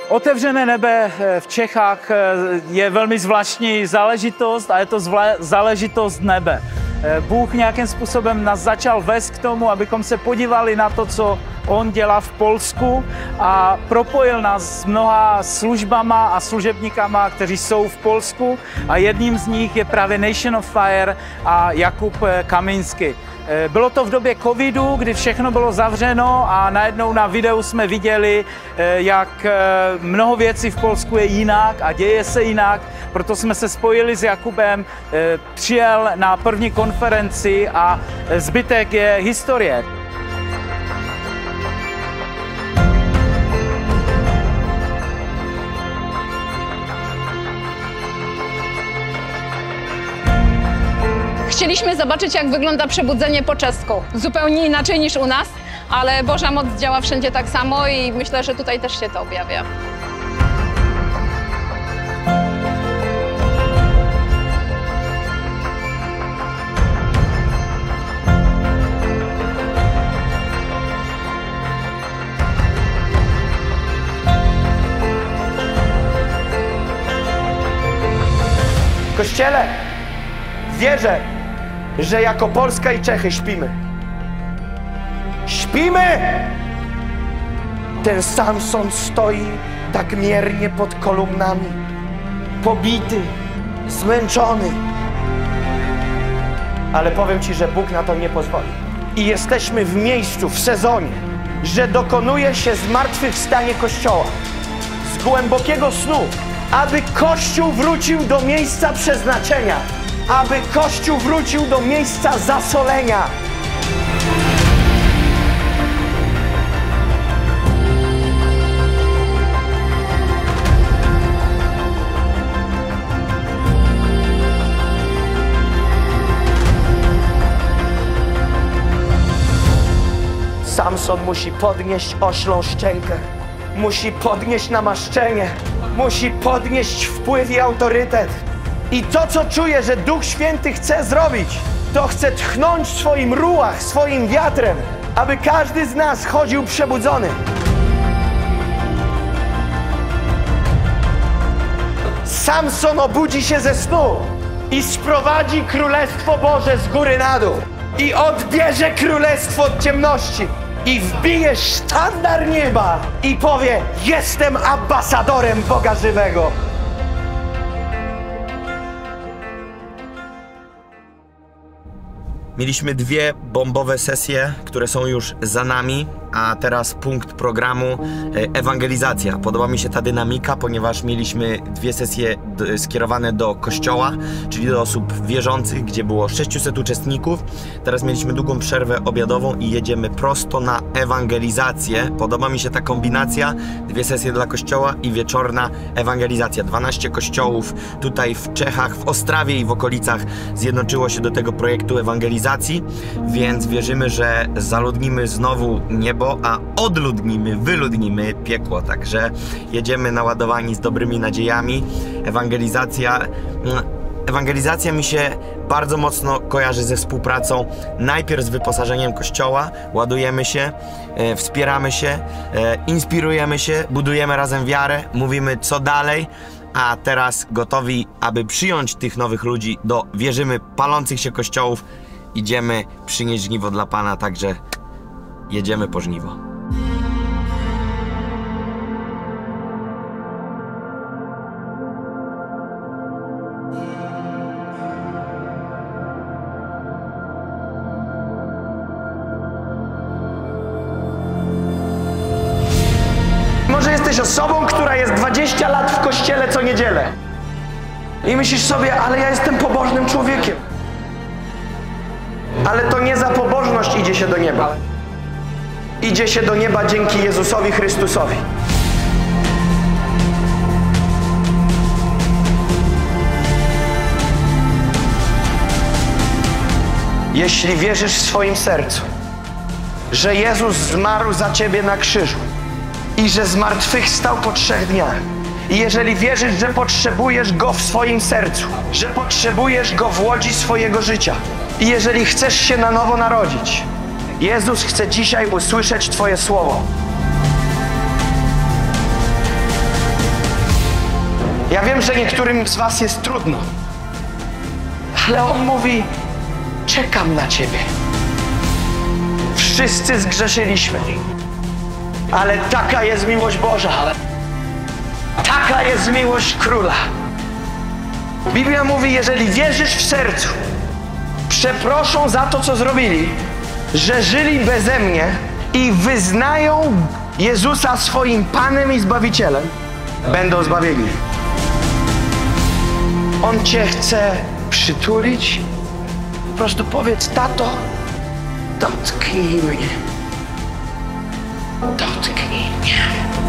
Otevřené nebe v Čechách je velmi zvláštní záležitost a je to záležitost nebe. Bůh nějakým způsobem nás začal vést k tomu, abychom se podívali na to, co On dělá v Polsku a propojil nás s mnoha službama a služebníkama, kteří jsou v Polsku a jedním z nich je právě Nation of Fire a Jakub Kamínský. Bylo to v době covidu, kdy všechno bylo zavřeno a najednou na videu jsme viděli, jak mnoho věcí v Polsku je jinak a děje se jinak. Proto jsme se spojili s Jakubem, přijel na první konferenci a zbytek je historie. Chcieliśmy zobaczyć, jak wygląda przebudzenie po czesku. Zupełnie inaczej niż u nas, ale Boża moc działa wszędzie tak samo i myślę, że tutaj też się to objawia. Kościele, wierzę, że jako Polska i Czechy śpimy. Śpimy! Ten Samson stoi tak miernie pod kolumnami, pobity, zmęczony. Ale powiem Ci, że Bóg na to nie pozwoli. I jesteśmy w miejscu, w sezonie, że dokonuje się zmartwychwstanie Kościoła z głębokiego snu, aby Kościół wrócił do miejsca przeznaczenia, aby Kościół wrócił do miejsca zasolenia. Samson musi podnieść oślą szczękę, musi podnieść namaszczenie, musi podnieść wpływ i autorytet. I to, co czuję, że Duch Święty chce zrobić, to chce tchnąć w swoim ruach, swoim wiatrem, aby każdy z nas chodził przebudzony. Samson obudzi się ze snu i sprowadzi Królestwo Boże z góry na dół. I odbierze królestwo od ciemności. I wbije sztandar nieba i powie: jestem ambasadorem Boga żywego. Mieliśmy dwie bombowe sesje, które są już za nami, a teraz punkt programu ewangelizacja. Podoba mi się ta dynamika, ponieważ mieliśmy dwie sesje skierowane do kościoła, czyli do osób wierzących, gdzie było 600 uczestników. Teraz mieliśmy długą przerwę obiadową i jedziemy prosto na ewangelizację. Podoba mi się ta kombinacja, dwie sesje dla kościoła i wieczorna ewangelizacja. 12 kościołów tutaj w Czechach, w Ostrawie i w okolicach zjednoczyło się do tego projektu ewangelizacji, więc wierzymy, że zaludnimy znowu niebo, a odludnimy, wyludnimy piekło. Także jedziemy naładowani z dobrymi nadziejami. Ewangelizacja mi się bardzo mocno kojarzy ze współpracą, najpierw z wyposażeniem kościoła, ładujemy się, wspieramy się, inspirujemy się, budujemy razem wiarę, mówimy co dalej, a teraz gotowi, aby przyjąć tych nowych ludzi do, wierzymy, palących się kościołów. Idziemy przynieść żniwo dla Pana, także jedziemy po żniwo. Może jesteś osobą, która jest 20 lat w kościele co niedzielę i myślisz sobie: ale ja jestem pobożnym człowiekiem. Ale to nie za pobożność idzie się do nieba. Idzie się do nieba dzięki Jezusowi Chrystusowi. Jeśli wierzysz w swoim sercu, że Jezus zmarł za ciebie na krzyżu i że zmartwychwstał po 3 dniach, i jeżeli wierzysz, że potrzebujesz Go w swoim sercu, że potrzebujesz Go w łodzi swojego życia, i jeżeli chcesz się na nowo narodzić, Jezus chce dzisiaj usłyszeć Twoje słowo. Ja wiem, że niektórym z was jest trudno, ale On mówi, czekam na ciebie. Wszyscy zgrzeszyliśmy, ale taka jest miłość Boża, taka jest miłość Króla. Biblia mówi, jeżeli wierzysz w sercu, przeproszą za to, co zrobili, że żyli beze mnie i wyznają Jezusa swoim Panem i Zbawicielem, będą zbawieni. On cię chce przytulić. Po prostu powiedz, tato, dotknij mnie. Dotknij mnie.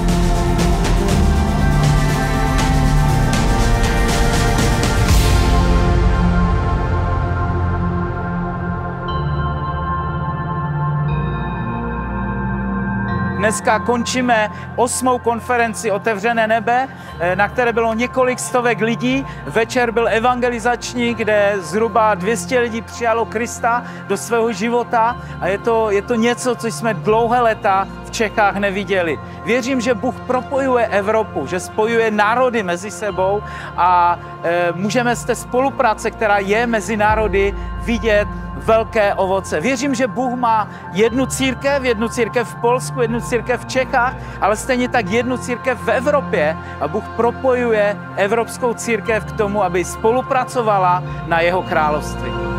Dneska končíme 8. konferenci Otevřené nebe, na které bylo několik stovek lidí. Večer byl evangelizační, kde zhruba 200 lidí přijalo Krista do svého života a je to něco, co jsme dlouhé léta v Čechách neviděli. Věřím, že Bůh propojuje Evropu, že spojuje národy mezi sebou a můžeme z té spolupráce, která je mezi národy, vidět velké ovoce. Věřím, že Bůh má jednu církev v Polsku, jednu církev v Čechách, ale stejně tak jednu církev v Evropě a Bůh propojuje evropskou církev k tomu, aby spolupracovala na jeho království.